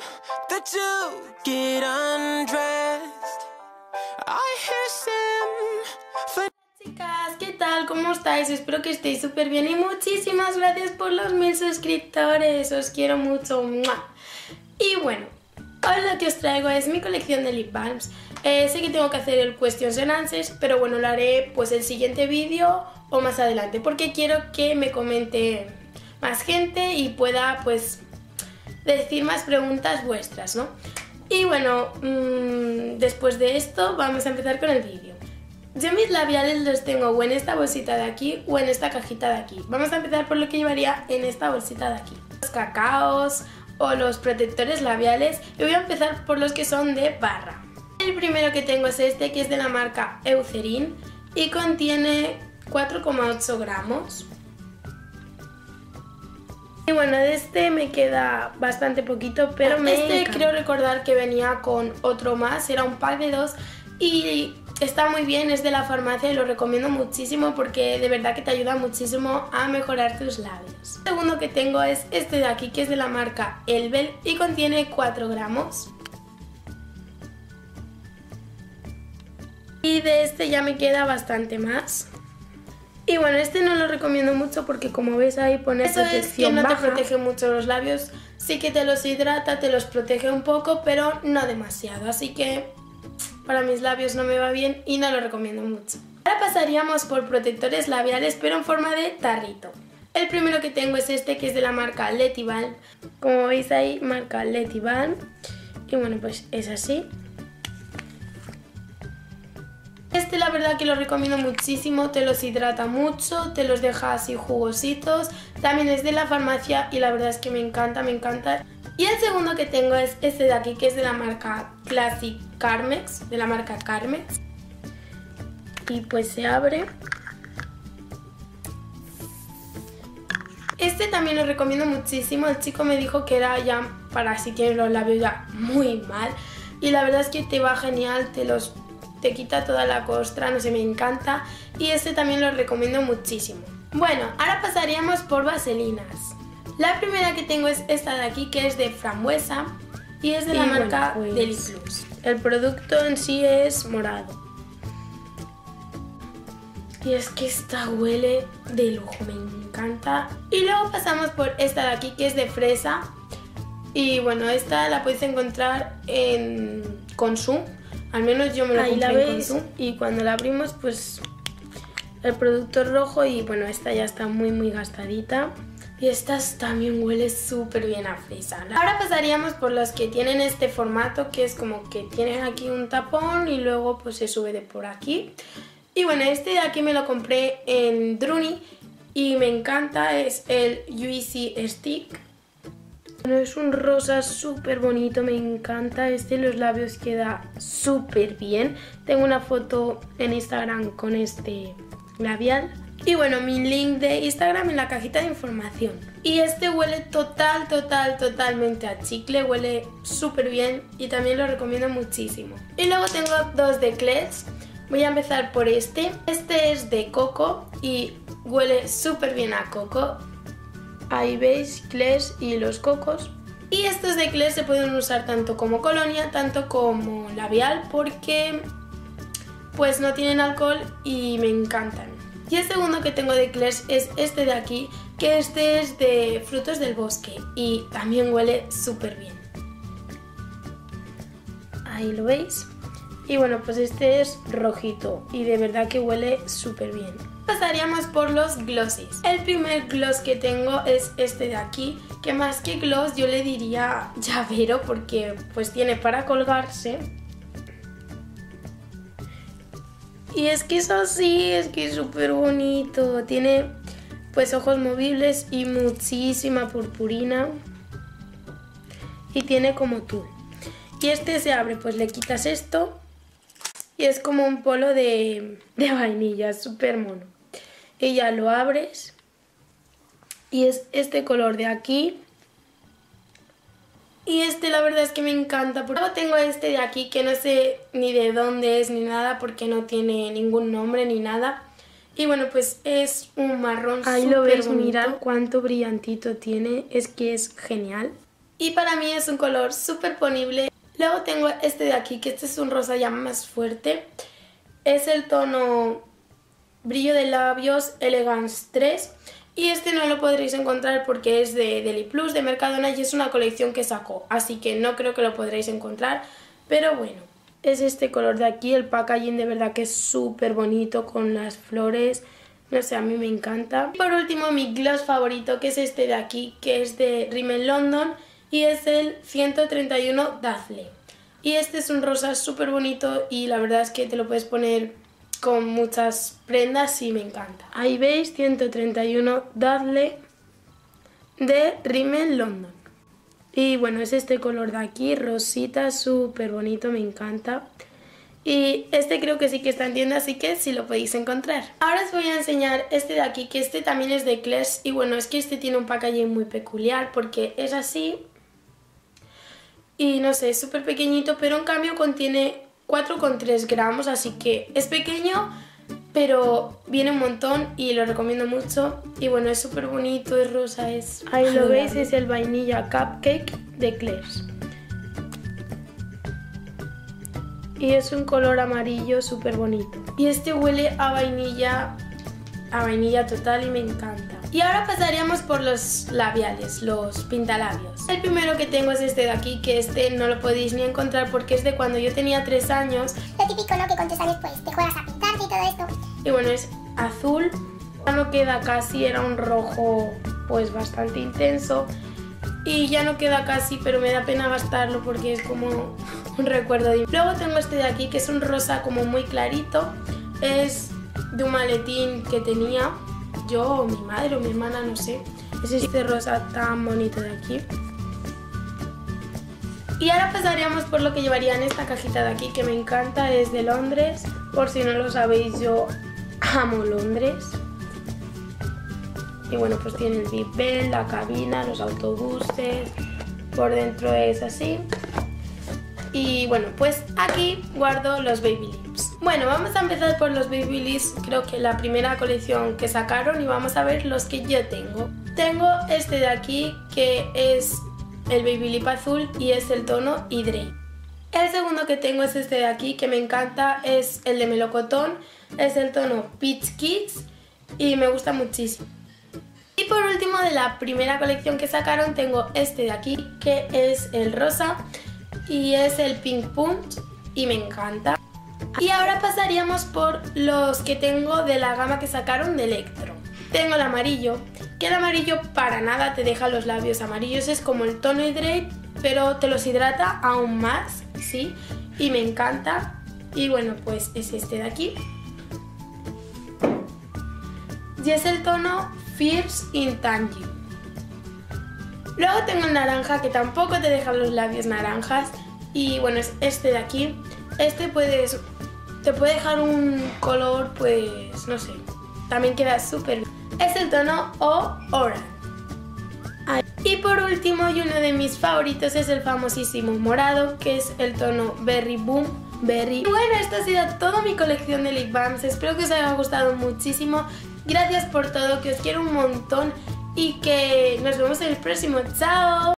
that you get undressed. I hear Sam. Chicas, ¿qué tal? ¿Cómo estáis? Espero que estéis súper bien y muchísimas gracias por los 1000 suscriptores. Os quiero mucho. ¡Mua! Y bueno, hoy lo que os traigo es mi colección de lip balms. Sé que tengo que hacer el questions and answers, pero bueno, lo haré pues el siguiente vídeo o más adelante, porque quiero que me comente más gente y pueda pues decir más preguntas vuestras, ¿no? Y bueno, después de esto vamos a empezar con el vídeo. Yo mis labiales los tengo o en esta bolsita de aquí o en esta cajita de aquí. Vamos a empezar por lo que llevaría en esta bolsita de aquí. Los cacaos o los protectores labiales, y voy a empezar por los que son de barra. El primero que tengo es este, que es de la marca Eucerin y contiene 4,8 gramos. Y bueno, de este me queda bastante poquito, pero creo recordar que venía con otro más, era un pack de 2 y está muy bien, es de la farmacia y lo recomiendo muchísimo porque de verdad que te ayuda muchísimo a mejorar tus labios. El segundo que tengo es este de aquí, que es de la marca Elbel y contiene 4 gramos. Y de este ya me queda bastante más. Y bueno, este no lo recomiendo mucho porque como veis ahí pone protección baja. Eso es que no te protege mucho los labios, sí que te los hidrata, te los protege un poco, pero no demasiado. Así que para mis labios no me va bien y no lo recomiendo mucho. Ahora pasaríamos por protectores labiales, pero en forma de tarrito. El primero que tengo es este, que es de la marca Letty Balm. Como veis ahí, marca Letty Balm. Y bueno, pues es así. Este la verdad que lo recomiendo muchísimo, te los hidrata mucho, te los deja así jugositos. También es de la farmacia y la verdad es que me encanta, me encanta. Y el segundo que tengo es este de aquí, que es de la marca Classic Carmex, de la marca Carmex. Y pues se abre. Este también lo recomiendo muchísimo, el chico me dijo que era ya para si tienes los labios ya muy mal. Y la verdad es que te va genial, te quita toda la costra, no sé, me encanta. Y este también lo recomiendo muchísimo. Bueno, ahora pasaríamos por vaselinas. La primera que tengo es esta de aquí, que es de frambuesa y es de la marca Deli Plus. El producto en sí es morado. Y es que esta huele de lujo, me encanta. Y luego pasamos por esta de aquí, que es de fresa. Y bueno, esta la podéis encontrar en Consum. Al menos yo me lo compré en Consum. Y cuando la abrimos, pues el producto es rojo y bueno, esta ya está muy gastadita. Y estas también huele súper bien a fresa. Ahora pasaríamos por los que tienen este formato, que es como que tienen aquí un tapón y luego pues se sube de por aquí. Y bueno, este de aquí me lo compré en Druni y me encanta, es el Juicy Stick. Bueno, es un rosa súper bonito, me encanta. Este en los labios queda súper bien. Tengo una foto en Instagram con este labial. Y bueno, mi link de Instagram en la cajita de información. Y este huele totalmente a chicle, huele súper bien y también lo recomiendo muchísimo. Y luego tengo dos de Kiehl's. Voy a empezar por este. Este es de coco y huele súper bien a coco. Ahí veis Kiehl's y los cocos. Y estos de Kiehl's se pueden usar tanto como colonia, tanto como labial, porque pues no tienen alcohol y me encantan. Y el segundo que tengo de Kiehl's es este de aquí, que este es de frutos del bosque y también huele súper bien. Ahí lo veis. Y bueno, pues este es rojito y de verdad que huele súper bien. Pasaríamos por los glosses. El primer gloss que tengo es este de aquí, que más que gloss yo le diría llavero porque pues tiene para colgarse. Y es que es así, es que es súper bonito. Tiene pues ojos movibles y muchísima purpurina. Y tiene como tul. Y este se abre, pues le quitas esto. Y es como un polo de vainilla, súper mono. Y ya lo abres. Y es este color de aquí. Y este la verdad es que me encanta. Luego tengo este de aquí que no sé ni de dónde es ni nada porque no tiene ningún nombre ni nada. Y bueno, pues es un marrón súper bonito. Ahí lo veis, mirad cuánto brillantito tiene. Es que es genial. y para mí es un color súper ponible. Luego tengo este de aquí, que este es un rosa ya más fuerte. Es el tono Brillo de Labios Elegance 3. Y este no lo podréis encontrar porque es de Deli Plus, de Mercadona, y es una colección que sacó. Así que no creo que lo podréis encontrar, pero bueno. Es este color de aquí, el packaging de verdad que es súper bonito con las flores. No sé, a mí me encanta. Y por último, mi gloss favorito, que es este de aquí, que es de Rimmel London y es el 131 Dazzle. Y este es un rosa súper bonito y la verdad es que te lo puedes poner con muchas prendas y me encanta. Ahí veis, 131 Dazzle de Rimmel London. Y bueno, es este color de aquí, rosita, súper bonito, me encanta. Y este creo que sí que está en tienda, así que sí lo podéis encontrar. Ahora os voy a enseñar este de aquí, que este también es de Claire's. Y bueno, es que este tiene un packaging muy peculiar porque es así. Y no sé, es súper pequeñito, pero en cambio contiene 4,3 gramos, así que es pequeño, pero viene un montón y lo recomiendo mucho. Y bueno, es súper bonito, es rosa, es... Ahí lo veis, es el Vainilla Cupcake de Claire's. Y es un color amarillo súper bonito. Y este huele a vainilla total y me encanta. Y ahora pasaríamos por los labiales, los pintalabios. El primero que tengo es este de aquí, que este no lo podéis ni encontrar porque es de cuando yo tenía 3 años. Lo típico, ¿no? Que con 3 años pues te juegas a pintarte y todo esto. Y bueno, es azul. Ya no queda casi, era un rojo pues bastante intenso. Y ya no queda casi, pero me da pena gastarlo porque es como un recuerdo. Luego tengo este de aquí, que es un rosa como muy clarito. Es de un maletín que tenía yo o mi madre o mi hermana, no sé. Es este rosa tan bonito de aquí. Y ahora pasaríamos por lo que llevaría en esta cajita de aquí, que me encanta, es de Londres. Por si no lo sabéis, yo amo Londres. Y bueno, pues tiene el Big Ben, la cabina, los autobuses. Por dentro es así. Y bueno, pues aquí guardo los Baby Lips. Bueno, vamos a empezar por los Baby Lips, creo que la primera colección que sacaron, y vamos a ver los que yo tengo. Tengo este de aquí, que es el Baby Lip azul y es el tono Hydrate. El segundo que tengo es este de aquí, que me encanta, es el de melocotón, es el tono Peach Kids y me gusta muchísimo. Y por último, de la primera colección que sacaron, tengo este de aquí, que es el rosa y es el Pink Punch y me encanta. Y ahora pasaríamos por los que tengo de la gama que sacaron de Electro. Tengo el amarillo, que el amarillo para nada te deja los labios amarillos, es como el tono Hydrate, pero te los hidrata aún más, ¿sí? Y me encanta. Y bueno, pues es este de aquí. Y es el tono Fierce Intangible. Luego tengo el naranja, que tampoco te deja los labios naranjas. Y bueno, es este de aquí. Este te puede dejar un color, pues no sé, también queda súper bien. Es el tono Orange. Y por último, y uno de mis favoritos, es el famosísimo morado, que es el tono Berry Boom Berry. Y bueno, esto ha sido toda mi colección de lip balms. Espero que os haya gustado muchísimo. Gracias por todo, que os quiero un montón y que nos vemos en el próximo. ¡Chao!